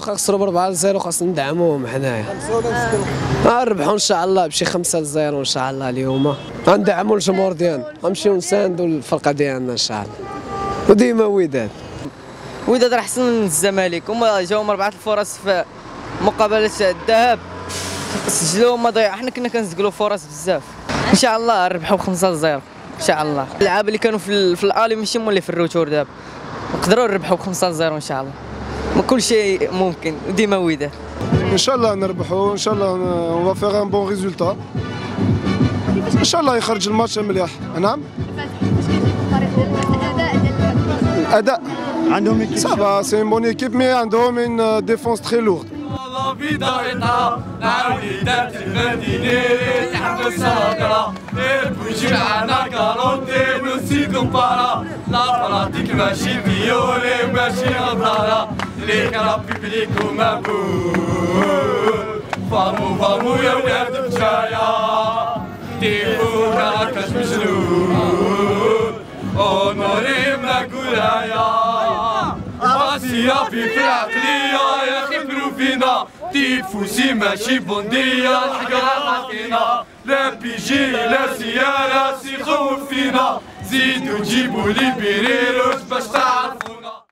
واخا خسروا ب4-0 خاصنا ندعموهم حنايا. غنربحوا ان شاء الله بشي 5-0 ان شاء الله اليوم. غندعموا الجمهور ديالنا، غنمشيو نساندوا الفرقه ديالنا ان شاء الله. وديما وداد راه احسن من الزمالك، هما جاوهم 4 الفرص في مقابله الذهاب سجلوا هما ضيعوا، حنا كنا كنسجلوا فرص بزاف. ان شاء الله نربحوا ب5-0 ان شاء الله. اللعابه اللي كانوا في الالي ماشي هما اللي في الروتور دابا، نقدروا نربحوا ب5-0 ان شاء الله. ما كل شيء ممكن وديما وداد. ان شاء الله نربحوا، ان شاء الله اون فيغ ان بون ريزولتا، ان شاء الله يخرج الماتش مليح. نعم الاداء عندهم صافا سي اون بون ايكيب مي عندهم ان ديفونس تري لورد. في ضغطها عودات المدينة تحمل صدرها بوجي معنا كاروتي نسي كومبارا لا براتيك ماشي فيولي ماشي غدارة ليك ربي بليك ومقبول فامو يا ولاد بجاية تيفونا راكاش مجنون اونوري ماكولايا راسيا في العقلية يا خبروا فينا تيفوسي ماشي بوندية الحقرة حقينا لا بيجي لا سيارة سيخوف فينا زيدوا جيبوا لي بيريروس باش تعرفونا.